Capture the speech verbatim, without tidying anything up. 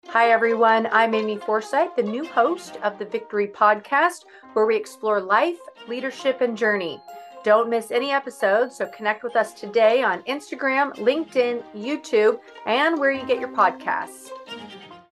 Hi, everyone. I'm Amy Forsythe, the new host of the Victory Podcast, where we explore life, leadership, and journey. Don't miss any episodes, so connect with us today on Instagram, LinkedIn, YouTube, and where you get your podcasts.